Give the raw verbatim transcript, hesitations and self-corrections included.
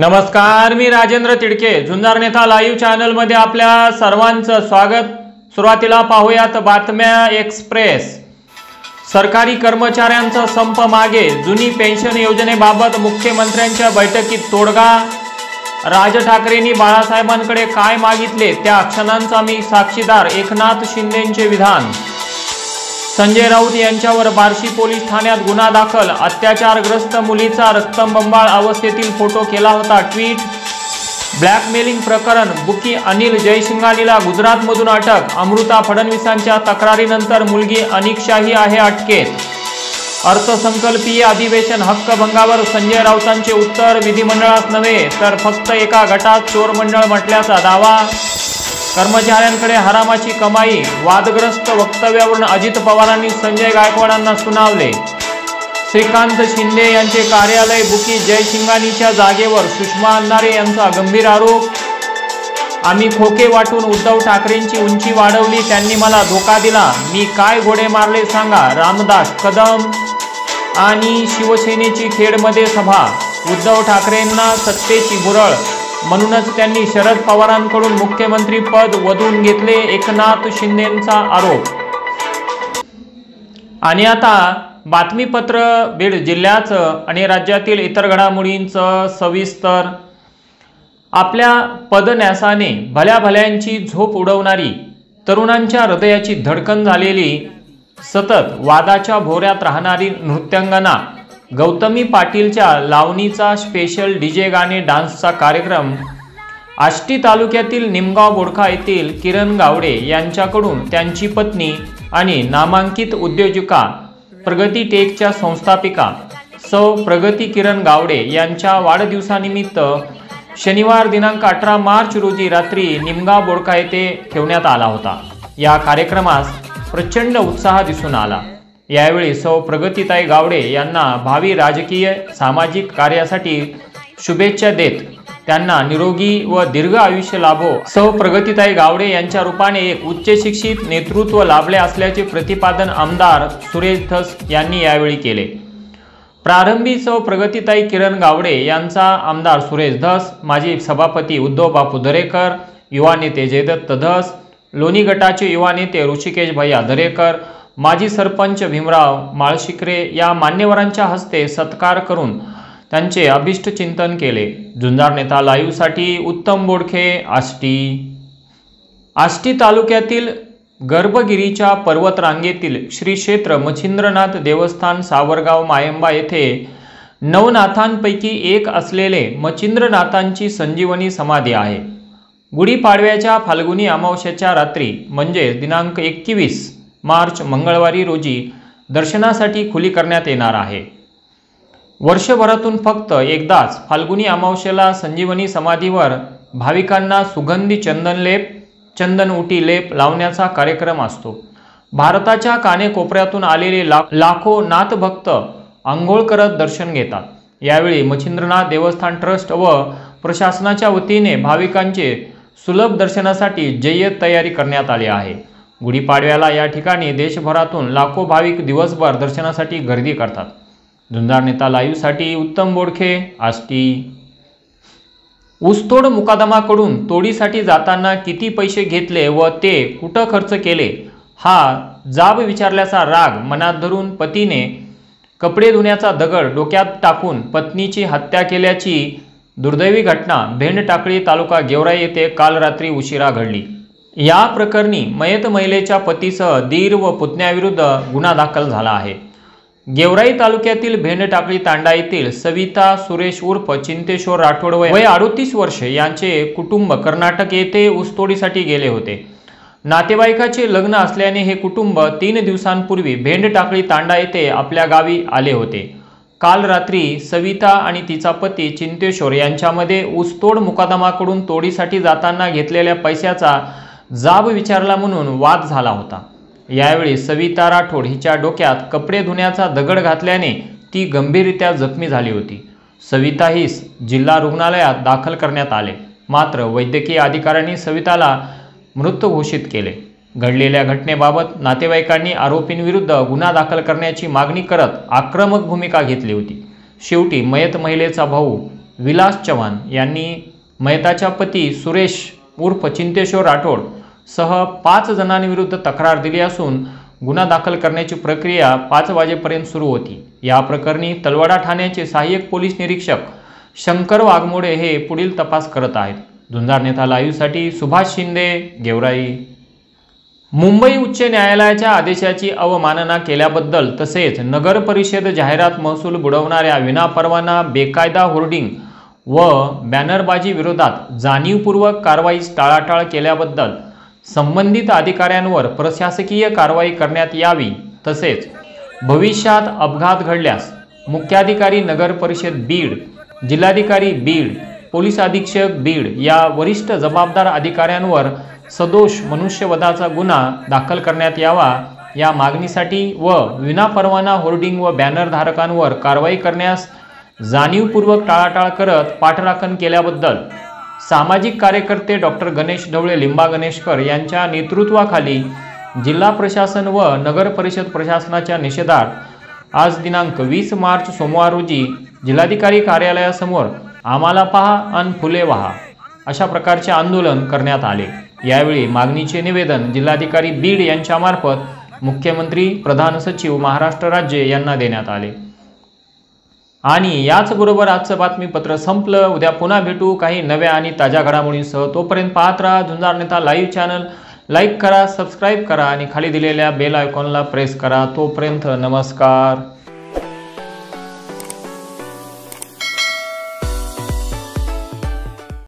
नमस्कार, मी राजेंद्र तिडके, झुंजार Neta live channel मध्ये आपल्या सर्वांचं स्वागत। सुरुवातीला पाहूयात बातम्या एक्सप्रेस। सरकारी कर्मचाऱ्यांचा संप मागे, जुनी पेन्शन योजनेबाबत मुख्यमंत्र्यांच्या बैठकीत तोडगा। राज ठाकरेंनी बाळासाहेबांकडे काय मागितले त्या क्षणांचा मी साक्षीदार, एकनाथ शिंदेंचे विधान। संजय राऊत यांच्यावर बार्शी पोलीस ठाण्यात गुन्हा दाखल, अत्याचारग्रस्त मुलीचा रक्तबंबाळ अवस्थेतील फोटो केला होता ट्विट। ब्लॅकमेलिंग प्रकरण, बुकी अनिल जयसिंघानीला गुजरातमधून अटक, अमृता फडणवीसांच्या तक्रारीनंतर मुलगी अनिकशाही आहे अटकेत। अर्थसंकल्पीय अधिवेशन हक्कभंगावर संजय राऊतांचे उत्तर, विधिमंडळात नव्हे तर फक्त एका गटात चोर मंडळ म्हटल्याचा दावा। कर्मचाऱ्यांकडे हरामाची कमाई, वादग्रस्त वक्तव्यावरून अजित पवारांनी संजय गायकवाडांना सुनावले। श्रीकांत शिंदे यांचे कार्यालय बुकी जयसिंघानीच्या जागेवर, सुषमा अंधारे यांचा गंभीर आरोप। आम्ही खोके वाटून उद्धव ठाकरेंची उंची वाढवली, त्यांनी मला धोका दिला, मी काय घोडे मारले सांगा, रामदास कदम। आणि शिवसेनेची खेडमध्ये सभा, उद्धव ठाकरेंना सत्तेची भुरळ, म्हणूनच त्यांनी शरद पवारांकडून मुख्यमंत्री पद वधून घेतले, एकनाथ शिंदेंचा आरोप। आणि आता बातमीपत्र बीड जिल्ह्याचं आणि राज्यातील इतर घडामोडींचं सविस्तर। आपल्या पदन्यासाने भल्या भल्यांची झोप उडवणारी, तरुणांच्या हृदयाची धडकन झालेली, सतत वादाच्या भोवऱ्यात राहणारी नृत्यांगना गौतमी पाटीलच्या लावणीचा स्पेशल डीजे गाणे डान्सचा कार्यक्रम आष्टी तालुक्यातील निमगाव बोडखा येथील किरण गावडे यांच्याकडून त्यांची पत्नी आणि नामांकित उद्योजिका प्रगती टेकच्या संस्थापिका सौ प्रगती किरण गावडे यांच्या वाढदिवसानिमित्त शनिवार दिनांक अठरा मार्च रोजी रात्री निमगाव बोडखा येथे ठेवण्यात आला होता। या कार्यक्रमास प्रचंड उत्साह दिसून आला। यावेळी सौ प्रगतीताई गावडे यांना भावी राजकीय सामाजिक कार्यासाठी शुभेच्छा देत त्यांना निरोगी व दीर्घ आयुष्य लाभो। सौ प्रगतीताई गावडे यांच्या रूपाने एक उच्च शिक्षित नेतृत्व लाभले असल्याचे प्रतिपादन आमदार सुरेश धस यांनी यावेळी केले। प्रारंभी सौ प्रगतीताई किरण गावडे यांचा आमदार सुरेश धस, माजी सभापती उद्धव बापू दरेकर, युवा नेते जयदत्त धस, लोणी गटाचे युवा नेते ऋषिकेश भैया दरेकर, माजी सरपंच भीमराव माळशिकरे या मान्यवरांच्या हस्ते सत्कार करून त्यांचे अभिष्ट चिंतन केले। झुंजार नेता लाईव्ह साठी उत्तम बोडखे, आष्टी। आष्टी तालुक्यातील गर्भगिरीच्या पर्वतरांगेतील श्री क्षेत्र मच्छिंद्रनाथ देवस्थान सावरगाव मायंबा येथे नवनाथांपैकी एक असलेले मच्छिंद्रनाथांची संजीवनी समाधी आहे। गुढीपाडव्याच्या फाल्गुनी अमावस्येच्या रात्री म्हणजे दिनांक एकवीस मार्च मंगळवारी रोजी दर्शनासाठी खुली करण्यात येणार आहे। वर्षभरातून फक्त एकदाच फाल्गुनी अमावस्येला संजीवनी समाधीवर भाविकांना सुगंधी चंदनलेप, चंदन उटी लेप लावण्याचा कार्यक्रम असतो। भारताच्या कानेकोपऱ्यातून आलेले ला लाखो नाथभक्त आंघोळ करत दर्शन घेतात। यावेळी मच्छिंद्रनाथ देवस्थान ट्रस्ट व प्रशासनाच्या वतीने भाविकांचे सुलभ दर्शनासाठी जय्यत तयारी करण्यात आली आहे। गुढीपाडव्याला या ठिकाणी देशभरातून लाखो भाविक दिवसभर दर्शनासाठी गर्दी करतात। झुंजार नेता लाईव्ह साठी उत्तम बोडखे, आष्टी। ऊसतोड मुकादमाकडून तोडीसाठी जाताना किती पैसे घेतले व ते कुठं खर्च केले हा जाब विचारल्याचा राग मनात धरून पतीने कपडे धुण्याचा दगड डोक्यात टाकून पत्नीची हत्या केल्याची दुर्दैवी घटना भेंड टाकळी तालुका गेवराई येथे काल रात्री उशिरा घडली। या प्रकरणी मयत महिलेच्या पतीसह दीर व पुतण्याविरुद्ध गुन्हा दाखल झाला आहे। गेवराई तालुक्यातील भेंड टाकळी तांडा येथील सविता सुरेश उर्फ चिंतेश्वर राठोड वय अडोतीस वर्ष यांचे कुटुंब कर्नाटक येथे ऊसतोडीसाठी गेले होते। नातेवाईकाचे लग्न असल्याने हे कुटुंब तीन दिवसांपूर्वी भेंड टाकळी तांडा येथे आपल्या गावी आले होते। काल रात्री सविता आणि तिचा पती चिंतेश्वर यांच्यामध्ये ऊसतोड मुकादमाकडून तोडीसाठी जाताना घेतलेल्या पैशाचा जाब विचारला म्हणून वाद झाला होता। यावेळी सविता राठोड हिच्या डोक्यात कपडे धुण्याचा दगड घातल्याने ती गंभीररित्या जखमी झाली होती। सविता हिस जिल्हा रुग्णालयात दाखल करण्यात आले, मात्र वैद्यकीय अधिकाऱ्यांनी सविताला मृत घोषित केले। घडलेल्या घटनेबाबत नातेवाईकांनी आरोपींविरुद्ध गुन्हा दाखल करण्याची मागणी करत आक्रमक भूमिका घेतली होती। शेवटी मयत महिलेचा भाऊ विलास चव्हाण यांनी मयताच्या पती सुरेश उर्फ चिंतेश्वर राठोड सह पाच जणांविरुद्ध तक्रार दिली असून गुन्हा दाखल करण्याची प्रक्रिया पाच वाजेपर्यंत सुरू होती। या प्रकरणी तलवाडा ठाण्याचे सहाय्यक पोलीस निरीक्षक शंकर वाघमोडे हे पुढील तपास करत आहेत। झुंजार नेता लाईव्हसाठी सुभाष शिंदे, गेवराई। मुंबई उच्च न्यायालयाच्या आदेशाची अवमानना केल्याबद्दल तसेच नगर परिषद जाहिरात महसूल बुडवणाऱ्या विनापरवाना बेकायदा होर्डिंग व बॅनरबाजी विरोधात जाणीवपूर्वक कारवाईस टाळाटाळ केल्याबद्दल संबंधित अधिकाऱ्यांवर प्रशासकीय कारवाई करण्यात यावी। तसेच भविष्यात अपघात घडल्यास मुख्याधिकारी नगर परिषद बीड, जिल्हाधिकारी बीड, पोलीस अधीक्षक बीड या वरिष्ठ जबाबदार अधिकाऱ्यांवर सदोष मनुष्यवधाचा गुन्हा दाखल करण्यात यावा या मागणीसाठी व विनापरवाना होर्डिंग व बॅनर धारकांवर कारवाई करण्यास जाणीवपूर्वक टाळाटाळ करत पाठराखण केल्याबद्दल सामाजिक कार्यकर्ते डॉक्टर गणेश ढवळे लिंबा गणेशकर यांच्या नेतृत्वाखाली जिल्हा प्रशासन व नगर परिषद प्रशासनाच्या निषेधार्थ आज दिनांक वीस मार्च सोमवार रोजी जिल्हाधिकारी कार्यालयासमोर आम्हाला पहा अन फुले वहा अशा प्रकारचे आंदोलन करण्यात आले। यावेळी मागणीचे निवेदन जिल्हाधिकारी बीड यांच्यामार्फत मुख्यमंत्री, प्रधान सचिव, महाराष्ट्र राज्य यांना देण्यात आले। आणि याचबरोबर आजचं बातमीपत्र संपलं। उद्या पुन्हा भेटू काही नव्या आणि ताज्या घडामोडींसह। तोपर्यंत पाहत राहा Jhunjar Neta live channel. Like करा, सबस्क्राईब करा आणि खाली दिलेल्या बेल आयकॉनला प्रेस करा। तोपर्यंत नमस्कार।